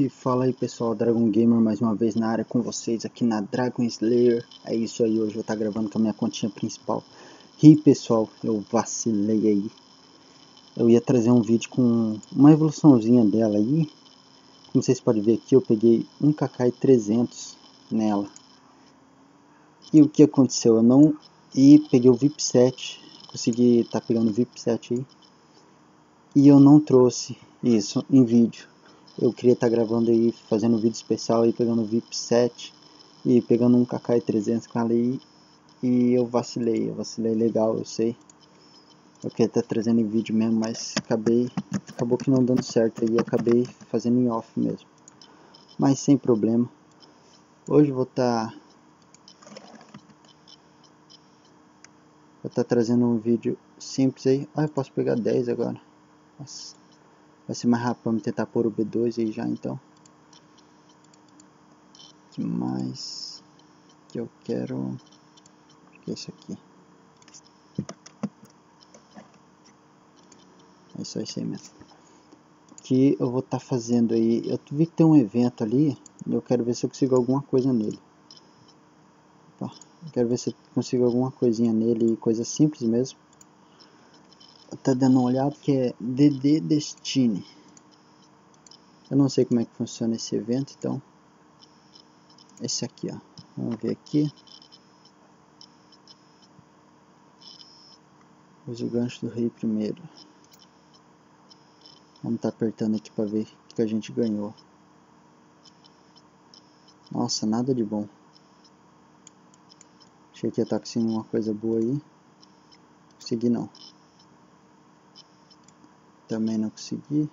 E fala aí pessoal, Dragon Gamer mais uma vez na área com vocês aqui na Dragon Slayer. É isso aí, hoje eu vou estar gravando com a minha continha principal. E pessoal, eu vacilei aí. Eu ia trazer um vídeo com uma evoluçãozinha dela aí. Como vocês podem ver aqui, eu peguei um Kakai 300 nela. E o que aconteceu? Eu não... E peguei o VIP 7. Consegui estar pegando o VIP 7 aí. E eu não trouxe isso em vídeo. Eu queria estar gravando aí, fazendo um vídeo especial aí, pegando o VIP 7 e pegando um Kakai 300 com ela aí. E eu vacilei legal, eu sei. Eu queria estar trazendo em vídeo mesmo, mas acabou que não dando certo aí, acabei fazendo em off mesmo. Mas sem problema. Hoje eu vou estar trazendo um vídeo simples aí. Ah, eu posso pegar 10 agora. Nossa. Vai ser mais rápido para me tentar pôr o B2 aí já então. O que mais que eu quero? Que é isso aqui. É só isso aí mesmo. Que eu vou estar fazendo aí. Eu vi que tem um evento ali. E eu quero ver se eu consigo alguma coisa nele. Opa, eu quero ver se eu consigo alguma coisinha nele. Coisa simples mesmo. Eu tô dando uma olhada que é DD Destiny. Eu não sei como é que funciona esse evento, então. Esse aqui, ó. Vamos ver aqui. Use o gancho do rei primeiro. Vamos estar apertando aqui para ver o que a gente ganhou. Nossa, nada de bom. Achei que ia estar conseguindo uma coisa boa aí. Consegui não. Também não consegui.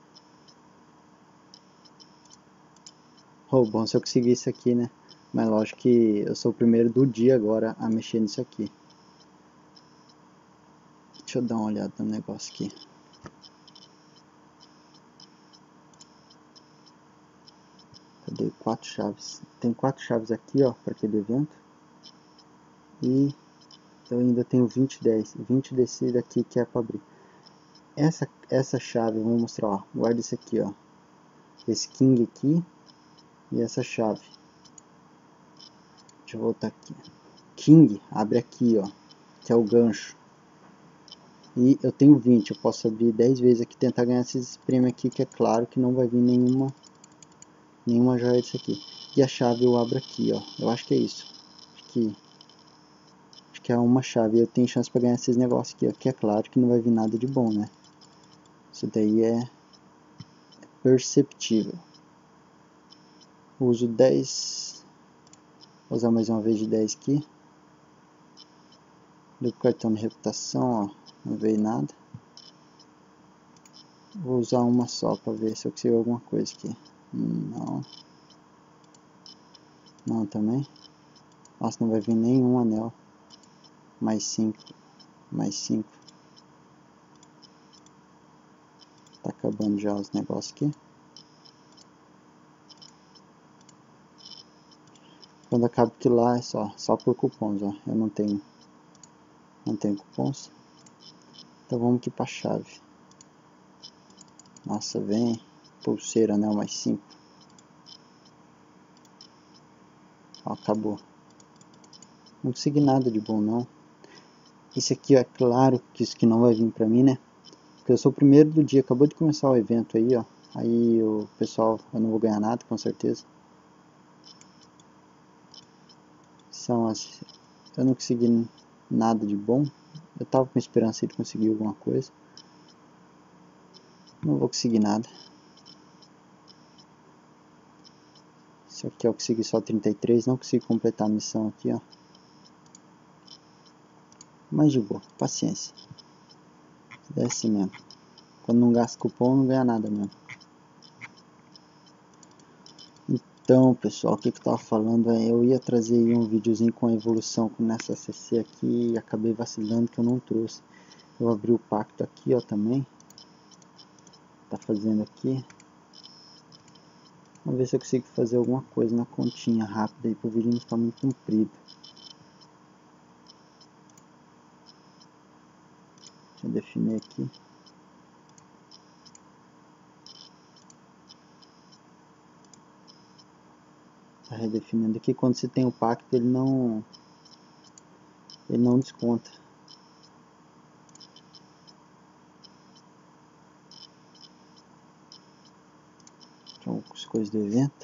Oh, bom se eu conseguir isso aqui, né? Mas lógico que eu sou o primeiro do dia agora a mexer nisso aqui. Deixa eu dar uma olhada no negócio aqui. Cadê? 4 chaves. Tem 4 chaves aqui, ó, para aquele evento. E eu ainda tenho 20 desse daqui que é para abrir. Essa chave, eu vou mostrar, ó. Guarda isso aqui, ó. Esse King aqui e essa chave. Deixa eu voltar aqui. King, abre aqui, ó. Que é o gancho. E eu tenho 20, eu posso abrir 10 vezes aqui, tentar ganhar esses prêmios aqui, que é claro que não vai vir nenhuma joia disso aqui. E a chave eu abro aqui, ó. Eu acho que é isso. Acho que é uma chave. Eu tenho chance para ganhar esses negócios aqui, ó. Que é claro que não vai vir nada de bom, né? Isso daí é perceptível. Uso 10. Vou usar mais uma vez de 10 aqui. Deu cartão de reputação, ó. Não veio nada. Vou usar uma só para ver se eu consigo alguma coisa aqui. Não. Não também. Nossa, não vai vir nenhum anel. Mais 5. Mais 5. Tá acabando já os negócios aqui. Quando acaba que lá é só por cupons, ó. Eu não tenho cupons. Então vamos aqui pra chave. Nossa, vem. Pulseira, anel mais 5. Ó, acabou. Não consegui nada de bom não. Esse aqui é claro que isso que não vai vir pra mim, né? Porque eu sou o primeiro do dia, acabou de começar o evento aí, ó. Aí o pessoal, eu não vou ganhar nada com certeza. São as... Eu não consegui nada de bom. Eu tava com esperança de conseguir alguma coisa. Não vou conseguir nada. Isso aqui eu consegui só 33, não consigo completar a missão aqui, ó. Mas de boa, paciência. Desce mesmo. Quando não gasta cupom, não ganha nada mesmo. Então, pessoal, o que eu tava falando é, eu ia trazer aí um videozinho com a evolução nessa CC aqui e acabei vacilando que eu não trouxe. Eu abri o pacto aqui, ó, também. Tá fazendo aqui. Vamos ver se eu consigo fazer alguma coisa na continha rápida aí, pro vídeo não ficar muito comprido. Deixa eu definir aqui. Tá redefinindo aqui. Quando você tem o pacto, ele não desconta. Então, as coisas do evento.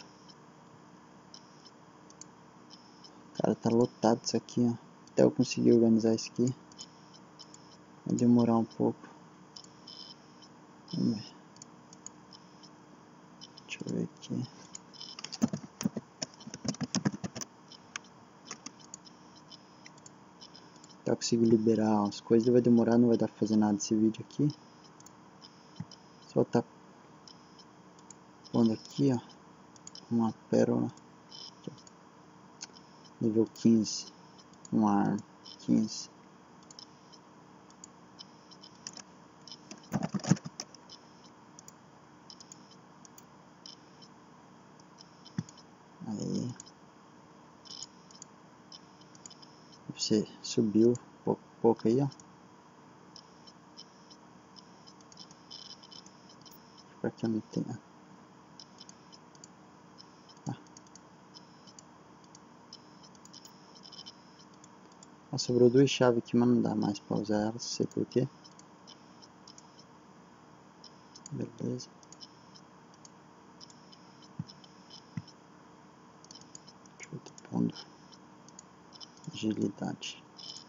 Cara, tá lotado isso aqui, ó. Até eu conseguir organizar isso aqui vai demorar um pouco. Vamos ver. Deixa eu ver aqui. Até eu conseguir liberar as coisas vai demorar, não vai dar pra fazer nada desse vídeo aqui. Só tá pondo aqui, ó, uma pérola. Aqui, nível 15. Uma arma 15. Aí você subiu pouco aí, ó. Pra que eu não tenha. Ah, sobrou 2 chaves aqui, mas não dá mais pra usar elas, não sei porquê. Beleza. Deixa eu estar pondo agilidade.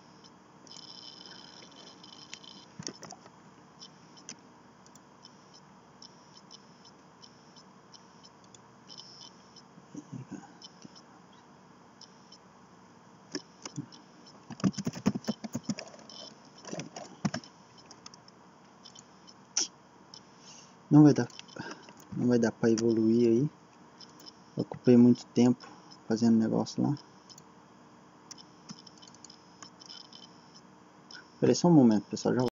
Não vai dar para evoluir aí. Eu ocupei muito tempo fazendo negócio lá. Espera aí só um momento, pessoal, já